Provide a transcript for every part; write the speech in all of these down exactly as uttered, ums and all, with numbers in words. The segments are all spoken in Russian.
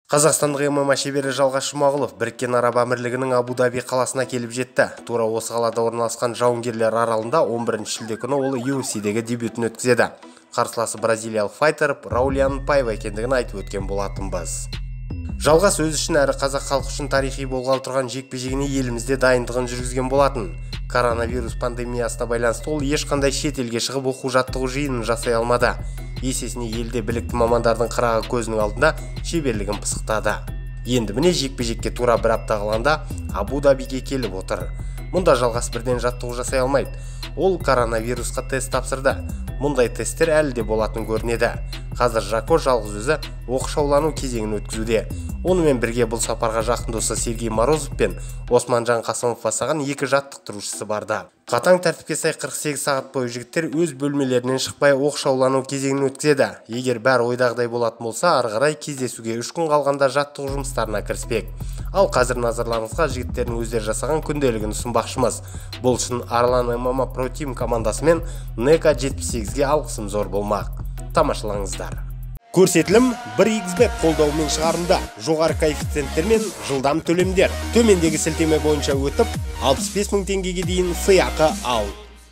Қазақстандық эм эм а шебері Жалғас Жұмағұлов Біріккен Араб Әмірлігінің Абу-Даби қаласына келіп жетті. Тура осы қалада орналасқан жауынгерлер аралында он бірінші шілде күні ол ю эф си-дегі дебютін өткізеді. Қарсыласы бразилиялық файтер Раулиан Пайва екендігін айтып өткен болатынбыз. Жалғас өз үшін әрі қазақ халқы үшін тарихи болғалы тұрған жекпе-жегіне елімізде дайындығын жүргізген болатын. Коронавирус пандемиясына байланысты ол ешқандай шет елге шығып оқу-жаттығу жиынын жасай алмады. Есесіне елде білікті мамандардың қырағы көзінің алдында шеберлігін пысықтады. Енді міне жекпе-жекке тура бір апта қалғанда Абу-Дабиге келіп отыр. Мұнда Жалғас бірден жаттығу жасай алмайды. Ол коронавирусқа тест тапсырды. Мұндай тесттер әлі де болатын көрінеді. Қазір Жако жалғыз өзі оқшаулану кезеңін өткізуде. Онымен бірге бұл сапарға жақын досы Сергей Морозов пен Османжан Қасымов бастаған екі жаттықтырушысы барды. Қатаң тәртіпке сай қырық сегіз сағат бойы жігіттер өз бөлмелерінен шықпай оқшаулану кезеңін өткізеді. Егер бәрі ойдағыдай болатын болса, ары қарай кездесуге үш күн қалғанда жаттығу жұмыстарына кіріспек. Ал қазір назарларыңызға жігіттердің өздері жасаған күнделігін ұсынбақшымыз. Бұл үшін Арлан эм эм а Pro Team командасы мен Нека жетпіс сегізге алғысым зор болмақ. Тамашалаңыздар. Көрсетілім бір икс бет қолдауымен шығарымда. Жоғары коэффициенттер мен жылдам төлемдер. Төмендегі сілтеме бойынша өтіп, алпыс бес мың теңгеге дейін сыйақы ал.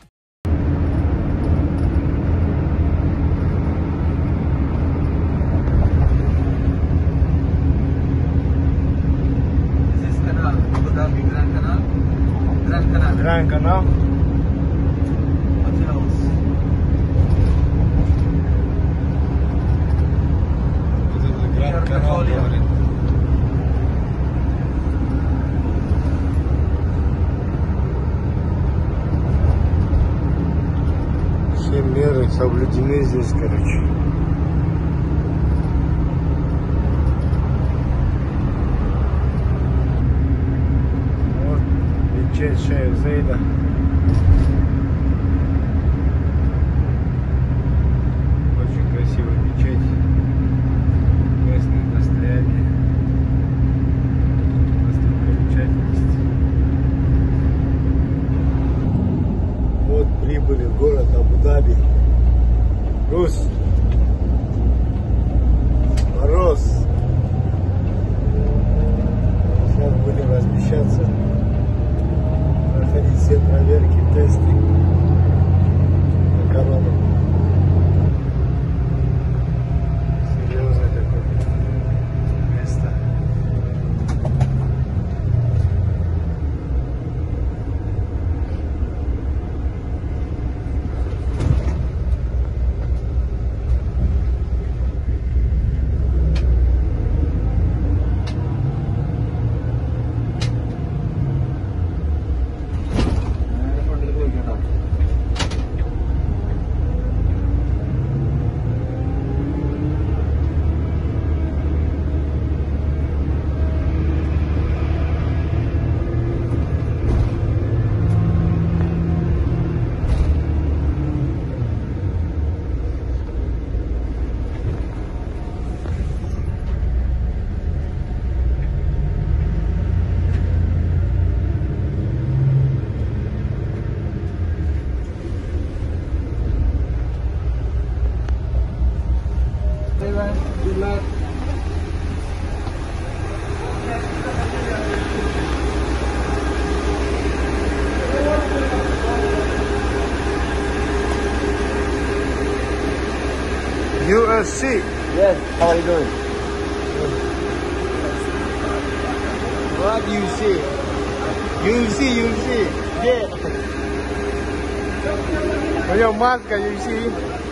Gran Canal. Все меры соблюдены здесь, короче. Вот мечеть Шейх Зейда. Очень красивая мечеть. Местное достояние. Достопримечательность. Вот прибыли в город Абу-Даби. Рус. Мороз. Сейчас будем размещаться. Проходить все проверки, тесты на корону. Серьезное такое место. Good luck. U F C. Yes, how are you doing? What do you see? U F C, U F C. Yeah. With your mask, you see?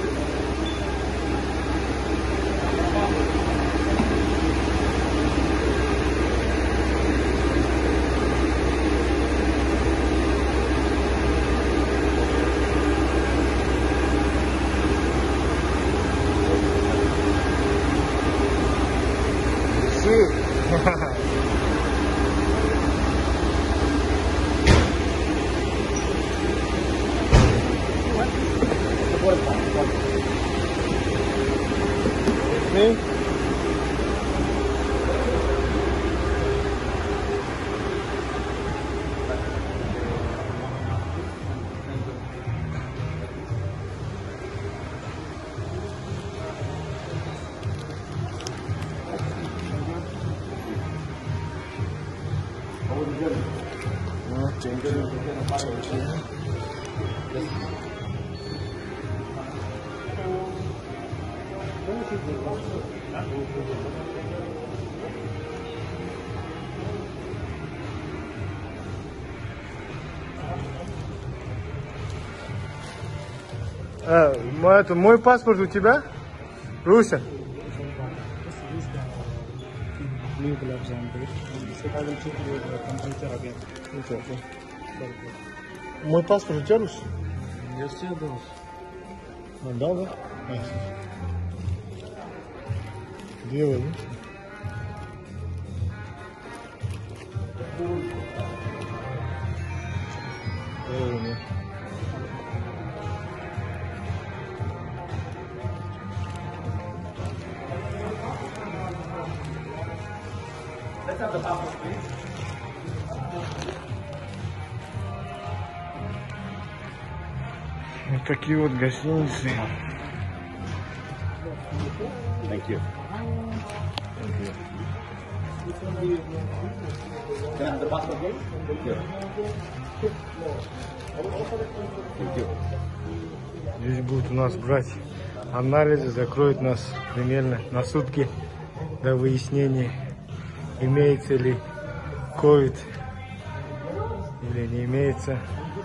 See? А, мой, это, мой паспорт у тебя? Руся? Мой паспорт у тебя, Руся? Я все дал. Он дал, да? А, делай, да? Делай, вот такие вот гостиницы. Thank you. Can I have the passport, please? Thank you. Thank you. Здесь будут у нас брать анализы, закроют нас примерно на сутки до выяснения, имеется ли ковид или не имеется.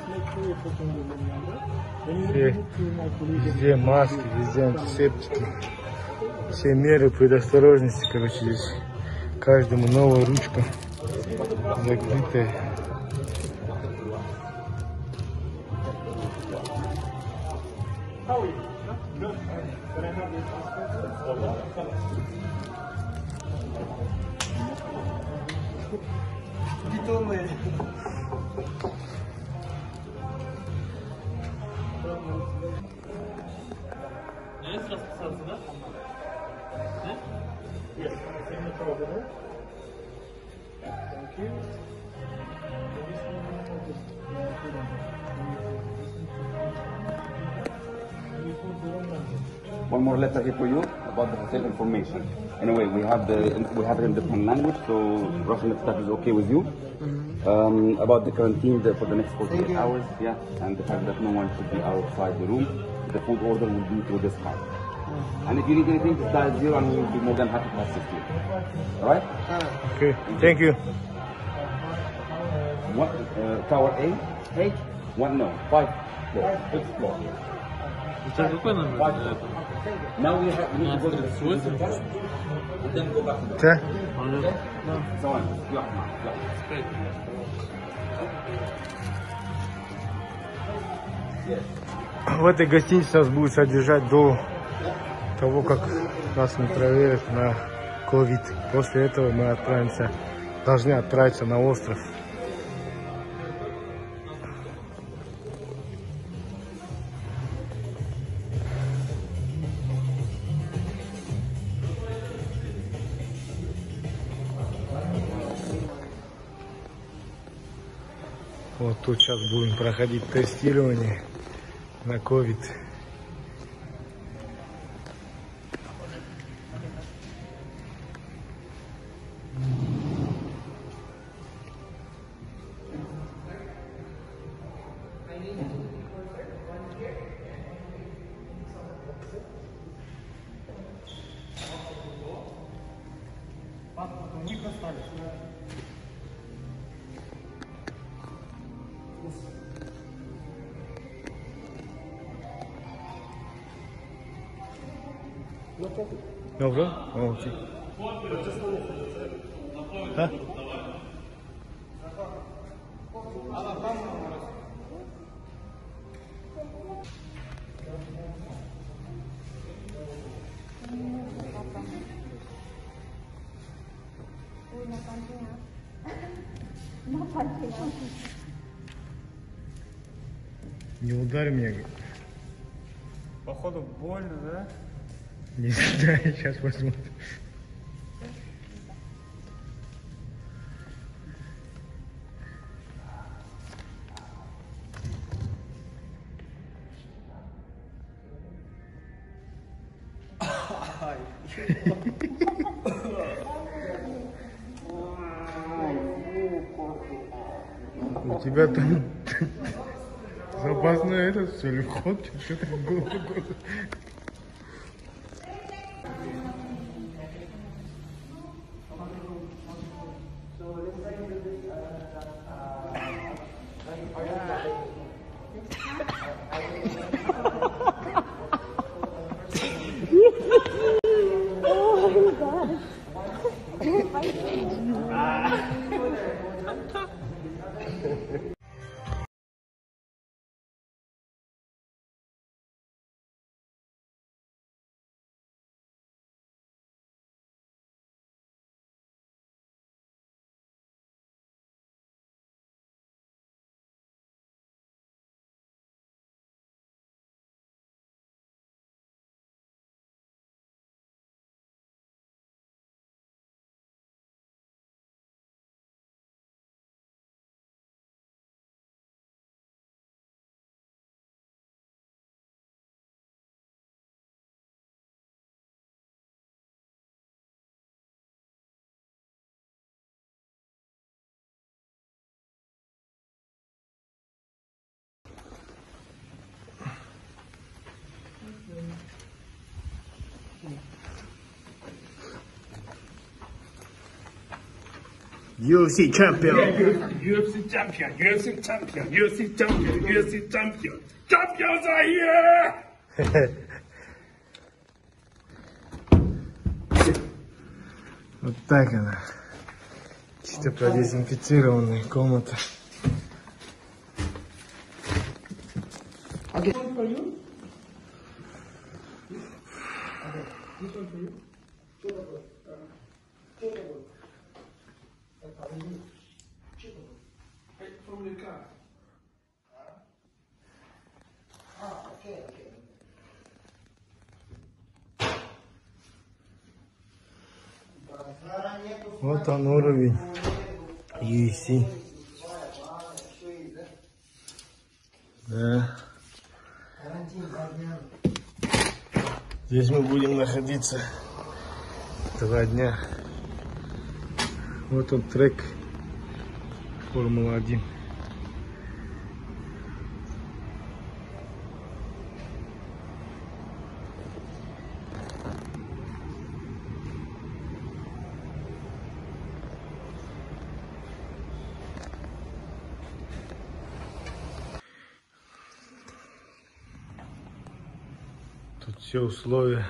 Все, везде маски, везде антисептики, все меры предосторожности, короче, здесь каждому новая ручка закрытая. One more letter here for you about the hotel information. Anyway, we have the we have it in different language, so Russian stuff is okay with you. Mm-hmm. um, about the quarantine the, for the next forty-eight hours, yeah, and the fact that no one should be outside the room. The food order will be through this card. Mm-hmm. And if you need anything, just dial zero, and we will be more than happy to assist you. All right? Okay. Thank you. What uh, tower A? Eight. One no. Five floor. Fifth floor. Now we have we need to go to the suite and then go back to the Okay. So on. Yeah, yeah. В этой гостинице нас будет содержать до того, как нас не проверят на ковид. После этого мы отправимся, должны отправиться на остров. Вот тут сейчас будем проходить тестирование на ковид. No problem? Oh, okay. Huh? Не ударь меня. Походу больно, да? Не знаю, сейчас посмотрим. У тебя там запасной этот, что ли, вход? Что ты в голову? ю эф си чемпион. ю эф си champion, ю эф си champion, ю эф си champion, ю эф си champion. Champions are here! Вот так она. Чисто продезинфицированная комната. Вот он уровень ю эф си. Да. Здесь мы будем находиться два дня. Вот он трек Формула один. Тут все условия.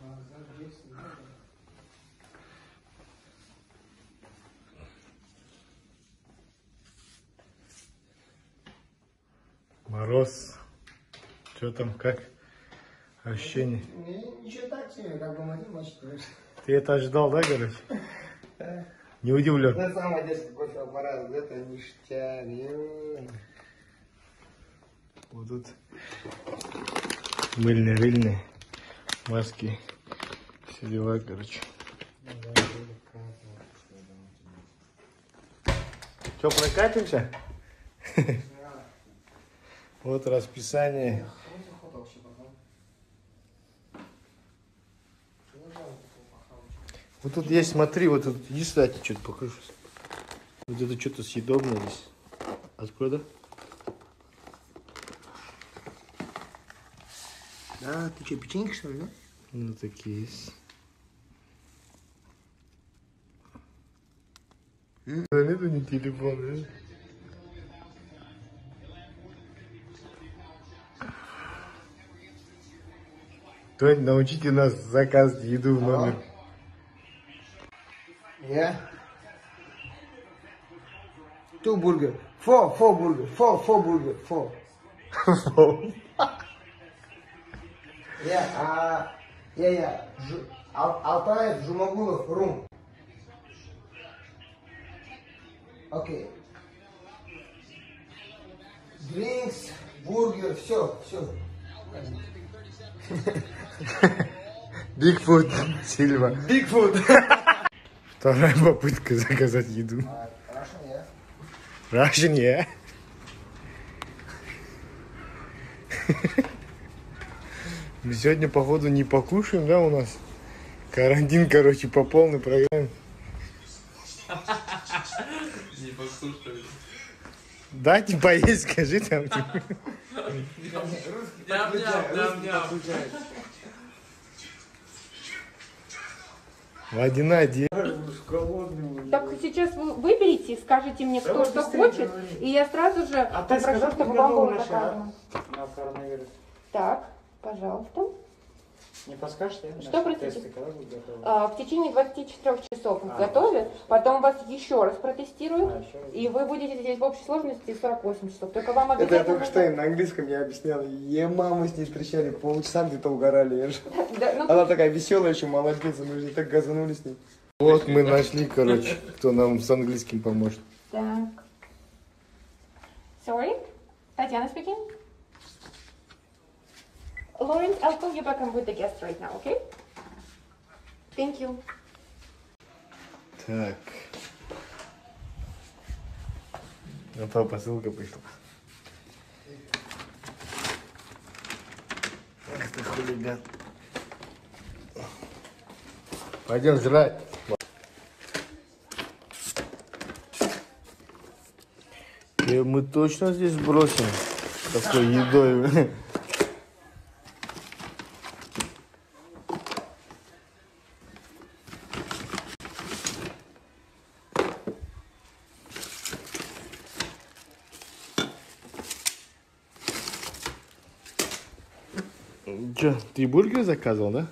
Мороз. Что там, как ощущение? Ничего так себе, как бы один матч. Ты это ожидал, да, короче? Не удивлен. На самом одесский кофе-аппарат, это ништяк. Вот тут мыльные-рыльные маски. Все дела, короче. Че, прокатимся? Вот расписание. Вот тут есть, смотри, вот тут, иди сюда, я тебе что-то покажу. Вот это что-то съедобное здесь. Открой, да? Да, ты что, печеньки, что ли, да? Ну, такие есть. Да нету ни телефона, да? Тонь, научите нас заказывать еду в номер. Yeah. Two burger. Four, four burger. Four, four burger. Four. Yeah, uh, yeah, yeah. Ju Al Altaev, Jumagulov, room. Okay. Drinks, бургер, все, все. Бигфут, Сильва. Бигфут. Вторая попытка заказать еду. Russian, yeah. Russian, yeah. Мы сегодня, походу, не покушаем, да, у нас? Карантин, короче, по полной программе. Не покушали. Да. Дайте поесть, скажи там. Водяная диета. Так сейчас вы выберите, скажите мне, кто что хочет, и я сразу же А ты попрошу, сказал, чтобы что вам было готова заказано. на коронавирус? Так, пожалуйста. Не подскажете? Что, простите? Тесты когда будут готовы? А, в течение двадцати четырёх часов их А, готовят, потом вас еще раз протестируют, А, еще раз. и вы будете здесь в общей сложности сорок восемь часов. Только вам Это я обязательно... только что им на английском я объяснял. Е, маму с ней встречали, полчаса где-то угорали. Я же- Да, ну, Она такая веселая еще, молодец, мы же так газанули с ней. Вот мы нашли, короче, кто нам с английским поможет. так. Sorry? Татьяна speaking? Lawrence, I'll call you back. I'm with the guest right now, okay? Thank you. Так. Ну, папа, посылка пришла. Ах ты хулиган. Пойдем жрать. И мы точно здесь бросим такой едой. Че, ты бургер заказывал, да?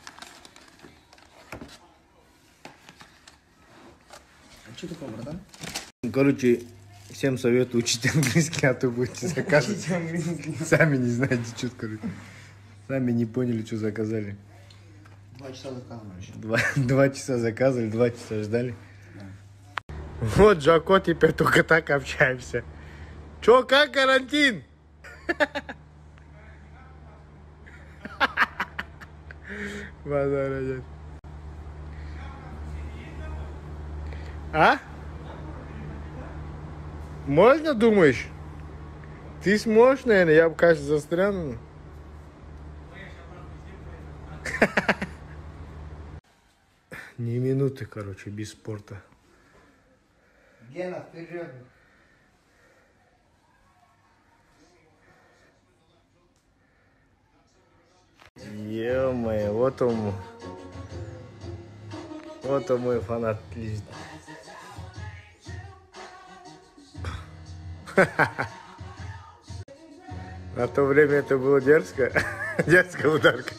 А что такое, братан? Короче, всем советую учить английский, а то будете заказывать. Сами не знаете, что, короче. Сами не поняли, что заказали. Два часа заказывали еще. Два, два часа заказывали, два часа ждали. Вот, Жако, теперь только так общаемся. Че, как карантин? Базар идет. А? Можно, думаешь? Ты сможешь, наверное? Я бы, кажется, застряну. Ни минуты, короче, без спорта. Гена, вперед. Ё-моё, вот он. Вот он мой фанат. На то время это было дерзко. Дерзкая ударка.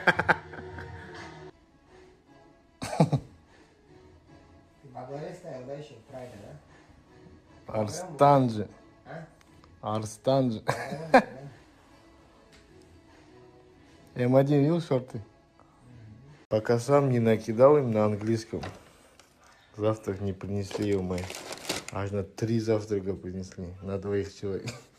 Во главе ставил, да, еще правильно, да? Арстанджи. Арстанджи. эм один видел шорты? Пока сам не накидал им на английском. Завтрак не принесли, ё-моё. Аж на три завтрака принесли. На двоих человек.